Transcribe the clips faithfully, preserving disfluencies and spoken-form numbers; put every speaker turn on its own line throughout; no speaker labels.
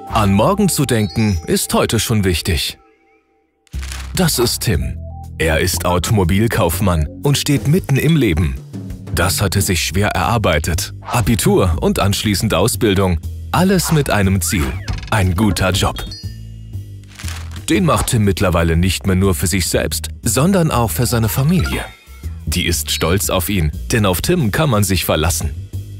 An morgen zu denken, ist heute schon wichtig. Das ist Tim. Er ist Automobilkaufmann und steht mitten im Leben. Das hat er sich schwer erarbeitet. Abitur und anschließend Ausbildung. Alles mit einem Ziel. Ein guter Job. Den macht Tim mittlerweile nicht mehr nur für sich selbst, sondern auch für seine Familie. Die ist stolz auf ihn, denn auf Tim kann man sich verlassen.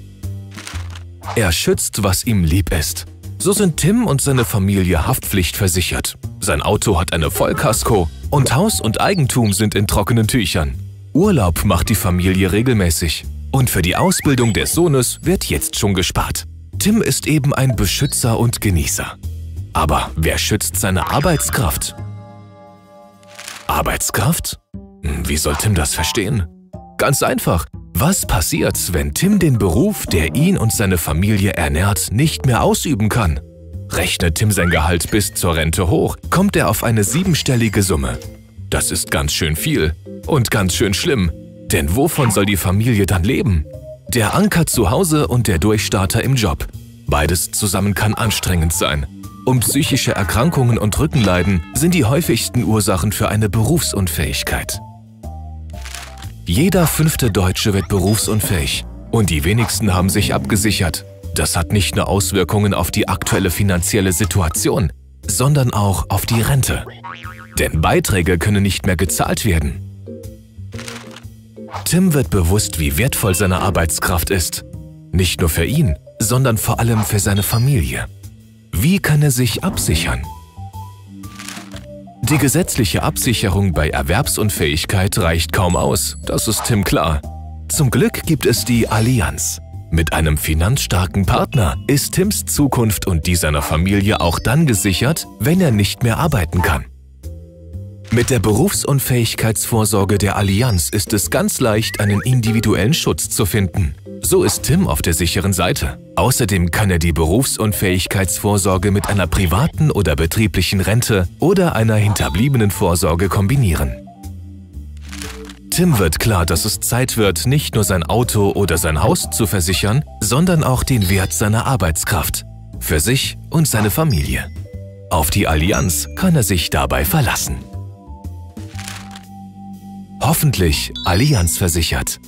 Er schützt, was ihm lieb ist. So sind Tim und seine Familie haftpflichtversichert. Sein Auto hat eine Vollkasko und Haus und Eigentum sind in trockenen Tüchern. Urlaub macht die Familie regelmäßig. Und für die Ausbildung des Sohnes wird jetzt schon gespart. Tim ist eben ein Beschützer und Genießer. Aber wer schützt seine Arbeitskraft? Arbeitskraft? Wie soll Tim das verstehen? Ganz einfach. Was passiert, wenn Tim den Beruf, der ihn und seine Familie ernährt, nicht mehr ausüben kann? Rechnet Tim sein Gehalt bis zur Rente hoch, kommt er auf eine siebenstellige Summe. Das ist ganz schön viel und ganz schön schlimm. Denn wovon soll die Familie dann leben? Der Anker zu Hause und der Durchstarter im Job. Beides zusammen kann anstrengend sein. Und psychische Erkrankungen und Rückenleiden sind die häufigsten Ursachen für eine Berufsunfähigkeit. Jeder fünfte Deutsche wird berufsunfähig und die wenigsten haben sich abgesichert. Das hat nicht nur Auswirkungen auf die aktuelle finanzielle Situation, sondern auch auf die Rente. Denn Beiträge können nicht mehr gezahlt werden. Tim wird bewusst, wie wertvoll seine Arbeitskraft ist. Nicht nur für ihn, sondern vor allem für seine Familie. Wie kann er sich absichern? Die gesetzliche Absicherung bei Erwerbsunfähigkeit reicht kaum aus, das ist Tim klar. Zum Glück gibt es die Allianz. Mit einem finanzstarken Partner ist Tims Zukunft und die seiner Familie auch dann gesichert, wenn er nicht mehr arbeiten kann. Mit der Berufsunfähigkeitsvorsorge der Allianz ist es ganz leicht, einen individuellen Schutz zu finden. So ist Tim auf der sicheren Seite. Außerdem kann er die Berufsunfähigkeitsvorsorge mit einer privaten oder betrieblichen Rente oder einer hinterbliebenen Vorsorge kombinieren. Tim wird klar, dass es Zeit wird, nicht nur sein Auto oder sein Haus zu versichern, sondern auch den Wert seiner Arbeitskraft. Für sich und seine Familie. Auf die Allianz kann er sich dabei verlassen. Hoffentlich Allianz versichert.